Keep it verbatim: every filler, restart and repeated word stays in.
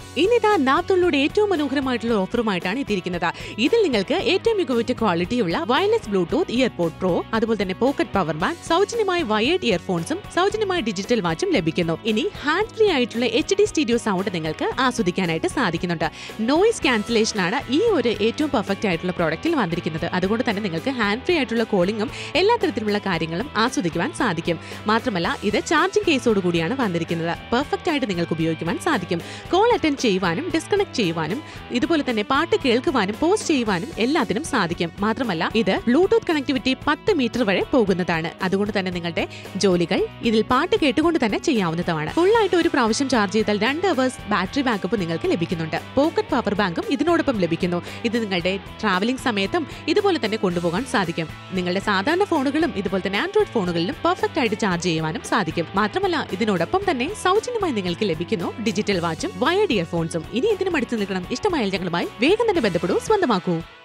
ഇനിതാ നാപ്തോളിലൂടെ ഏറ്റവും മനോഹരമായിട്ടുള്ള ഓഫറുമായിട്ടാണ് എത്തിയിരിക്കുന്നത്. ഇതിൽ നിങ്ങൾക്ക് ഏറ്റവും മികവുറ്റ ക്വാളിറ്റിയുള്ള വയർലെസ് ബ്ലൂടൂത്ത് ഇയർപോഡ് പ്രോ, അതുപോലെ തന്നെ പോക്കറ്റ് പവർ ബാങ്ക്, സൗജന്യമായ വയേർഡ് ഇയർഫോൺസും സൗജന്യമായ ഡിജിറ്റൽ വാച്ചും ലഭിക്കുന്നു. ഇനി ഹാൻഡ് ഫ്രീ ആയിട്ടുള്ള എച്ച് ഡി സ്റ്റീരിയോ സൗണ്ട് നിങ്ങൾക്ക് ആസ്വദിക്കാനായിട്ട് സാധിക്കുന്നുണ്ട്. നോയിസ് ക്യാൻസലേഷൻ ആണ് ഈ ഒരു ഏറ്റവും പെർഫെക്റ്റ് ആയിട്ടുള്ള പ്രോഡക്റ്റിൽ വന്നിരിക്കുന്നത്. അതുകൊണ്ട് തന്നെ നിങ്ങൾക്ക് ഹാൻഡ് ഫ്രീ ആയിട്ടുള്ള കോളിംഗും എല്ലാ തരത്തിലുള്ള കാര്യങ്ങളും ആസ്വദിക്കുവാൻ സാധിക്കും. മാത്രമല്ല ഇത് ചാർജിംഗ് കേസോട് കൂടിയാണ് വന്നിരിക്കുന്നത്. പെർഫെക്റ്റ് ആയിട്ട് നിങ്ങൾക്ക് ഉപയോഗിക്കുവാൻ സാധിക്കും. കോൾ അറ്റൻഡ് ചെയ്യുവാനും ഡിസ്കണക്ട് ചെയ്യുവാനും ഇതുപോലെ തന്നെ പാട്ട് കേൾക്കുവാനും പോസ്റ്റ് ചെയ്യുവാനും എല്ലാത്തിനും സാധിക്കും. മാത്രമല്ല ഇത് ബ്ലൂടൂത്ത് കണക്ടിവിറ്റി പത്ത് മീറ്റർ വരെ പോകുന്നതാണ്. അതുകൊണ്ട് തന്നെ നിങ്ങളുടെ ജോലികൾ ഇതിൽ പാട്ട് കേട്ടുകൊണ്ട് തന്നെ ചെയ്യാവുന്നതാണ്. ഫുൾ ആയിട്ട് ഒരു പ്രാവശ്യം ചാർജ് ചെയ്താൽ രണ്ട് അവേഴ്സ് ബാറ്ററി ബാക്കപ്പ് നിങ്ങൾക്ക് ലഭിക്കുന്നുണ്ട്. പോക്കറ്റ് പവർ ബാങ്കും ഇതിനോടൊപ്പം ലഭിക്കുന്നു. ഇത് നിങ്ങളുടെ ട്രാവലിംഗ് സമയത്തും ഇതുപോലെ തന്നെ കൊണ്ടുപോകാൻ സാധിക്കും. നിങ്ങളുടെ സാധാരണ ഫോണുകളും ഇതുപോലെ തന്നെ ആൻഡ്രോയിഡ് ഫോണുകളിലും പെർഫെക്റ്റ് ആയിട്ട് ചാർജ് ചെയ്യുവാനും സാധിക്കും. മാത്രമല്ല ഇതിനോടൊപ്പം തന്നെ സൗജന്യമായി നിങ്ങൾക്ക് ലഭിക്കുന്നു ഡിജിറ്റൽ വാച്ചും വയേർഡ് ഇയർഫോൺസും. ഇനി ഇതിനും അടുത്ത് നിൽക്കണം. ഇഷ്ടമായ ഞങ്ങളുമായി വേഗം തന്നെ ബന്ധപ്പെടൂ, സ്വന്തമാക്കൂ.